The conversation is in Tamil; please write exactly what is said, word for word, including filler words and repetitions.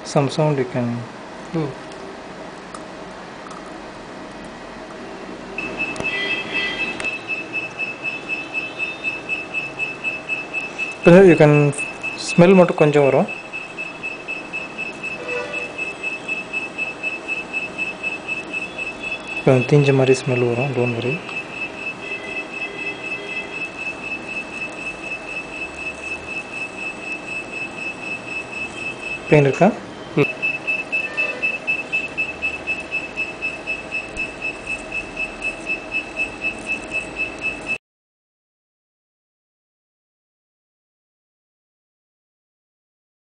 some sound you can do. You can smell மட்டும் கொஞ்சம் வரும். கொஞ்சம் தீஞ்ச மாதிரி ஸ்மெல் வரும். Don't worry. பெயின் இருக்கா?